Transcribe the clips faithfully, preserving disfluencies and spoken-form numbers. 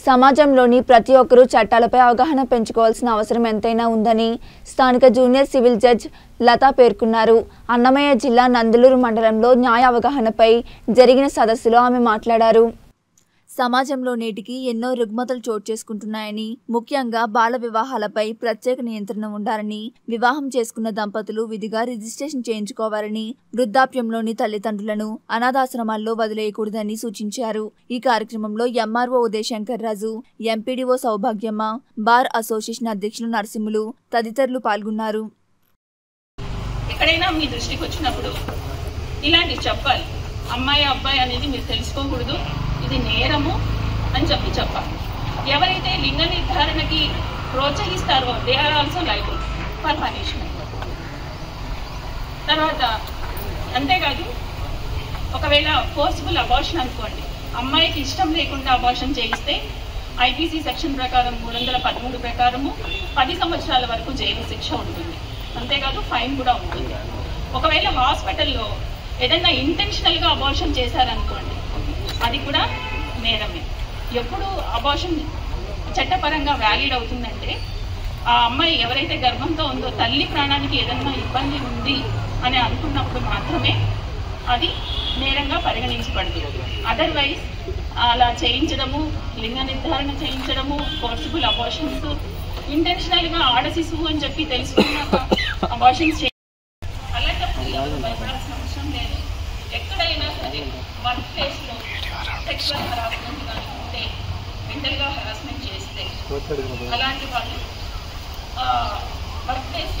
సమాజంలోని ప్రతి ఒక్కరూ చట్టాలపై అవగాహన పెంచుకోవాల్సిన అవసరం ఎంతైనా ఉందని స్థానిక జూనియర్ సివిల్ జడ్జ్ లతా పేర్కొన్నారు. అన్నమయ్య జిల్లా నందలూరు మండలంలో న్యాయ అవగాహనపై జరిగిన సదస్సులో ఆమె మాట్లాడారు. సమాజంలో నేటికి ఎన్నో రుగ్మతలు చోటు చేసుకుంటున్నాయని, ముఖ్యంగా బాల వివాహాలపై ప్రత్యేక నియంత్రణ ఉండాలని, వివాహం చేసుకున్న దంపతులు విధిగా రిజిస్ట్రేషన్ చేయించుకోవాలని, వృద్ధాప్యంలోని తల్లిదండ్రులను అనాథాశ్రమాల్లో వదిలేయకూడదని సూచించారు. ఈ కార్యక్రమంలో MRO Udayashankar Raju, MPDO Soubhagyamma, bar association అధ్యక్షులు నరసింహులు తదితరులు పాల్గొన్నారు. ఎక్కడైనా మీ దృష్టికి వచ్చినప్పుడు ఇలాంటి చెప్పాలి, అమ్మాయి అబ్బాయి అనేది మీరు తెలుసుకోకూడదు, ఇది నేరము అని చెప్పి చెప్పాలి. ఎవరైతే లింగ నిర్ధారణకి ప్రోత్సహిస్తారో they are also liable for punishment. తర్వాత అంతేకాదు, ఒకవేళ ఫోర్స్ఫుల్ అబార్షన్ అనుకోండి, అమ్మాయికి ఇష్టం లేకుండా అబార్షన్ చేయిస్తే ఐపీసీ సెక్షన్ ప్రకారం మూడు వందల పదమూడు ప్రకారము పది సంవత్సరాల వరకు జైలు శిక్ష ఉంటుంది. అంతేకాదు ఫైన్ కూడా ఉంటుంది. ఒకవేళ హాస్పిటల్లో ఏదైనా ఇంటెన్షనల్గా అబార్షన్ చేశారనుకోండి, అది కూడా నేరమే. ఎప్పుడు అబార్షన్ చట్టపరంగా వ్యాలిడ్ అవుతుందంటే ఆ అమ్మాయి ఎవరైతే గర్భంతో ఉందో తల్లి ప్రాణానికి ఏదైనా ఇబ్బంది ఉంది అని అనుకున్నప్పుడు మాత్రమే అది నేరంగా పరిగణించబడదు. అదర్వైజ్ అలా చేయించడము, లింగ నిర్ధారణ చేయించడము, ఫోర్సిబుల్ అబార్షన్స్, ఇంటెన్షనల్గా ఆడ శిశువు అని చెప్పి తెలుసుకున్నాక అబార్షన్స్ అలాంటప్పుడు ఎవరు భయపడాల్సిన అవసరం లేదు. ఎక్కడైనా సరే వర్క్ ప్లేస్లో సెక్సువల్ హరాస్మెంట్ కానీ ఉంటే, మెంటల్గా హరాస్మెంట్ చేస్తే అలాంటి వాళ్ళు వర్క్ ప్లేస్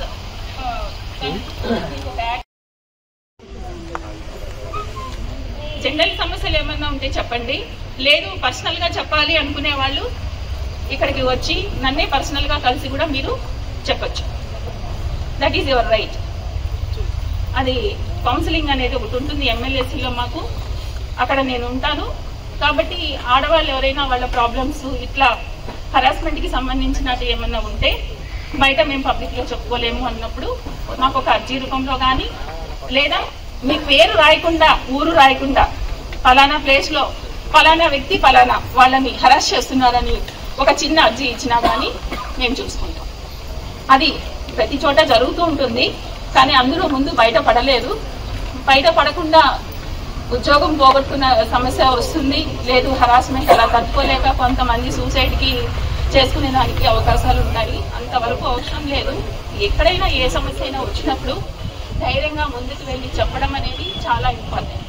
జనరల్ సమస్యలు ఏమన్నా ఉంటే చెప్పండి. లేదు పర్సనల్గా చెప్పాలి అనుకునే వాళ్ళు ఇక్కడికి వచ్చి నన్నే పర్సనల్గా కలిసి కూడా మీరు చెప్పచ్చు. That is your right. అది కౌన్సిలింగ్ అనేది ఒకటి ఉంటుంది ఎమ్మెల్యేసీలో మాకు, అక్కడ నేను ఉంటాను. కాబట్టి ఆడవాళ్ళు ఎవరైనా వాళ్ళ ప్రాబ్లమ్స్ ఇట్లా హరాస్మెంట్కి సంబంధించినట్టు ఏమన్నా ఉంటే బయట మేము పబ్లిక్లో చెప్పుకోలేము అన్నప్పుడు మాకు ఒక అర్జీ రూపంలో కానీ, లేదా మీ పేరు రాయకుండా, ఊరు రాయకుండా, ఫలానా ప్లేస్లో ఫలానా వ్యక్తి ఫలానా వాళ్ళని హరాస్ చేస్తున్నారని ఒక చిన్న అర్జీ ఇచ్చినా కానీ మేము చూసుకుంటాం. అది ప్రతి చోట జరుగుతూ ఉంటుంది. కానీ అందరూ ముందు బయట పడలేదు. బయట పడకుండా ఉద్యోగం పోగొట్టుకున్న సమస్య వస్తుంది. లేదు హరాస్మెంట్ అలా తట్టుకోలేక కొంతమంది సూసైడ్కి చేసుకునే దానికి అవకాశాలు ఉంటాయి. అంతవరకు అవసరం లేదు. ఎక్కడైనా ఏ సమస్య అయినా వచ్చినప్పుడు ధైర్యంగా ముందుకు వెళ్ళి చెప్పడం అనేది చాలా ఇంపార్టెంట్.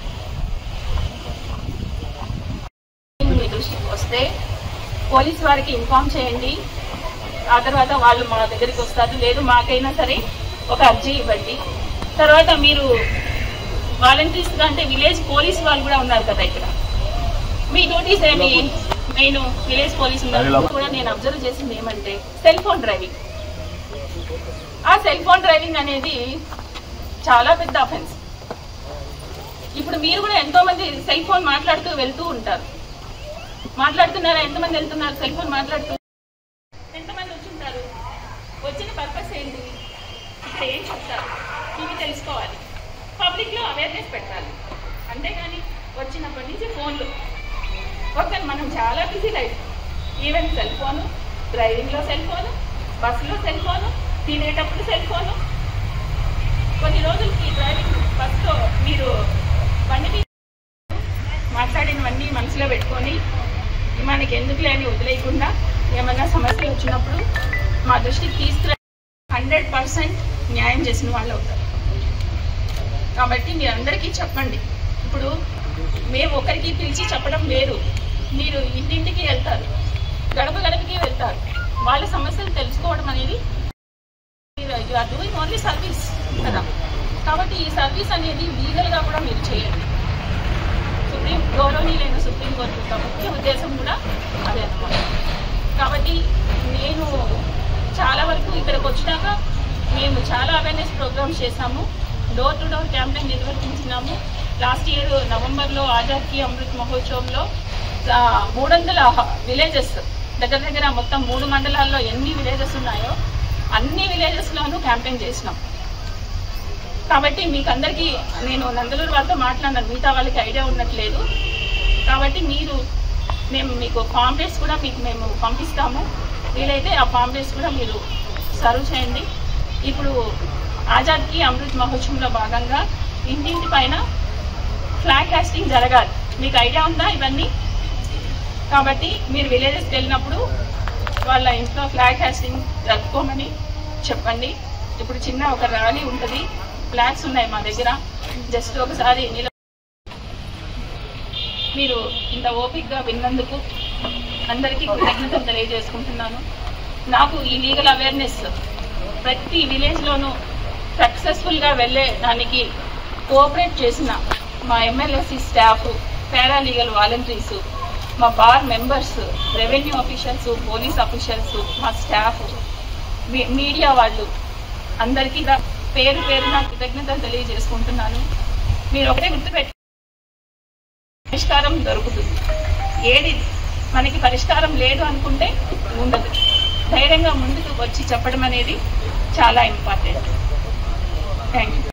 మీ దృష్టికి వస్తే పోలీస్ వారికి ఇన్ఫార్మ్ చేయండి. ఆ తర్వాత వాళ్ళు మా దగ్గరికి వస్తారు. లేదు మాకైనా సరే ఒక అర్జీ ఇవ్వండి. తర్వాత మీరు వాలంటీర్స్ అంటే విలేజ్ పోలీస్ వాళ్ళు కూడా ఉన్నారు కదా ఇక్కడ, మీ డ్యూటీస్ ఏమి మెయిన్ విలేజ్ పోలీస్ ఉన్నారు కూడా నేను అబ్జర్వ్ చేసింది ఏమంటే సెల్ ఫోన్ డ్రైవింగ్. ఆ సెల్ ఫోన్ డ్రైవింగ్ అనేది చాలా పెద్ద అఫెన్స్. ఇప్పుడు మీరు కూడా ఎంతో మంది సెల్ ఫోన్ మాట్లాడుతూ వెళ్తూ ఉంటారు. మాట్లాడుతున్నారా? ఎంతమంది వెళ్తున్నారు సెల్ ఫోన్ మాట్లాడుతూ? ఎంతమంది వచ్చుంటారు? వచ్చిన పర్పస్ ఏంటి? ఇక్కడ ఏం చెప్తారు ఇవి తెలుసుకోవాలి. పబ్లిక్లో అవేర్నెస్ పెట్టాలి. అంతేగాని వచ్చినప్పటి నుంచి ఫోన్లు ఓకే. మనం చాలా busy life. Even cell phone, డ్రైవింగ్లో సెల్ ఫోను, బస్సులో సెల్ ఫోను, తినేటప్పుడు సెల్ ఫోను. కొన్ని రోజులకి డ్రైవింగ్ బస్సులో మీరు బండి మాట్లాడినవన్నీ మనసులో పెట్టుకొని మనకి ఎందుకు లేని వదిలేయకుండా ఏమన్నా సమస్యలు వచ్చినప్పుడు మా దృష్టికి తీసుకురా హండ్రెడ్ పర్సెంట్ న్యాయం చేసిన వాళ్ళు అవుతారు. కాబట్టి మీరు అందరికీ చెప్పండి. ఇప్పుడు మేము ఒకరికి పిలిచి చెప్పడం లేదు. మీరు ఇంటింటికి వెళ్తారు, గడప గడపకి వెళ్తారు. వాళ్ళ సమస్యలు తెలుసుకోవడం అనేది you are doing only service కదా. కాబట్టి ఈ సర్వీస్ అనేది లీగల్గా కూడా మీరు చేయండి. సుప్రీం గౌరవనీయులైన సుప్రీంకోర్టు యొక్క ముఖ్య ఉద్దేశం కూడా అదే అన్నమాట. కాబట్టి నేను చాలా వరకు ఇక్కడికి వచ్చినాక మేము చాలా అవేర్నెస్ ప్రోగ్రామ్స్ చేశాము. డోర్ టు డోర్ క్యాంపెయిన్ నిర్వహించినాము. లాస్ట్ ఇయర్ నవంబర్లో ఆజాద్ కి అమృత్ మహోత్సవంలో మూడు వందల విలేజెస్ దగ్గర దగ్గర మొత్తం మూడు మండలాల్లో ఎన్ని విలేజెస్ ఉన్నాయో అన్ని విలేజెస్లోనూ క్యాంపెయిన్ చేసినాం. కాబట్టి మీకు అందరికీ నేను నందలూరు వాళ్ళతో మాట్లాడిన మిగతా వాళ్ళకి ఐడియా ఉన్నట్లేదు. కాబట్టి మీరు మేము మీకు పాంప్లెట్స్ కూడా మీకు మేము పంపిస్తాము. వీలైతే ఆ పాంప్లెట్స్ కూడా మీరు సర్వ్ చేయండి. ఇప్పుడు ఆజాద్కి అమృత్ మహోత్సవంలో భాగంగా ఇంటింటి పైన ఫ్లాగ్ కాస్టింగ్ జరగాలి. మీకు ఐడియా ఉందా ఇవన్నీ? కాబట్టి మీరు విలేజెస్కి వెళ్ళినప్పుడు వాళ్ళ ఇంట్లో ఫ్లాగ్ కాస్టింగ్ జరుపుకోమని చెప్పండి. ఇప్పుడు చిన్న ఒక ర్యాలీ ఉంటుంది, ఫ్లాగ్స్ ఉన్నాయి మా దగ్గర. జస్ట్ ఒకసారి నిల మీరు ఇంత ఓపిక్గా విన్నందుకు అందరికీ కృతజ్ఞతలు తెలియజేసుకుంటున్నాను. నాకు ఈ లీగల్ అవేర్నెస్ ప్రతి విలేజ్లోనూ సక్సెస్ఫుల్గా వెళ్ళే దానికి కోఆపరేట్ చేసిన మా ఎమ్మెల్యేసీ స్టాఫ్, పారాలీగల్ వాలంటీర్స్, మా bar members, revenue officials, police officials, మా స్టాఫ్, మీడియా వాళ్ళు అందరికీ పేరు పేరున కృతజ్ఞతలు తెలియజేసుకుంటున్నాను. మీరు ఒకటే గుర్తుపెట్టి పరిష్కారం దొరుకుతుంది. ఏది మనకి పరిష్కారం లేదు అనుకుంటే ఉండదు. ధైర్యంగా ముందుకు వచ్చి చెప్పడం అనేది చాలా ఇంపార్టెంట్. Thank you.